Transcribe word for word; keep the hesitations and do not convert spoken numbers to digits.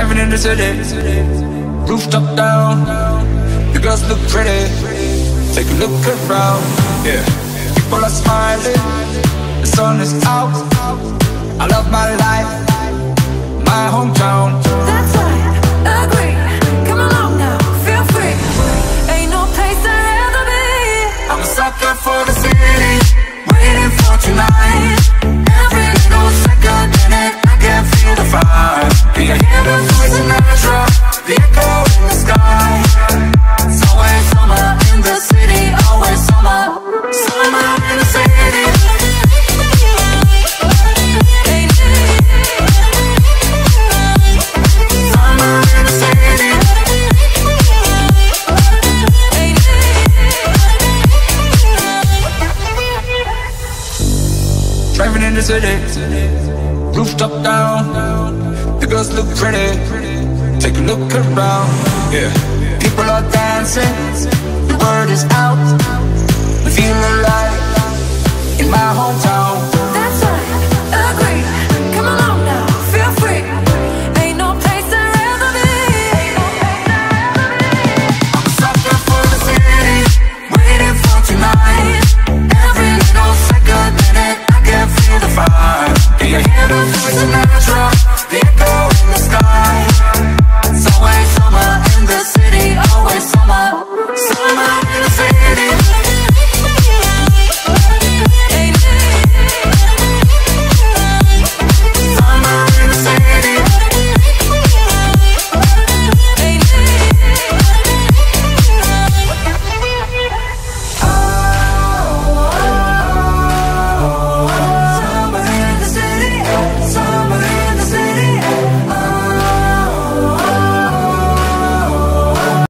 Driving in the city, rooftop down. The girls look pretty, take a look around. Yeah, people are smiling, the sun is out. I love my life, my hometown. That's right, agree. Come along now, feel free. Ain't no place I'd rather be. I'm a sucker for the city, waiting for tonight. Every little second in it, I can feel the vibe. Can you hear the voice in Nitra, the echo in the sky? It's always summer in the city, always summer. Summer in the city. Summer in the city. Driving in the city, rooftop down. The girls look pretty, take a look around. Yeah, people are dancing, the word is out. I feel alive in my hometown. That's right, agree. Come along now, feel free. Ain't no place I'd rather be. I'm a sucker for the city, waiting for tonight. Every little second in it, I can feel the vibe. Can you hear the voice in Nitra,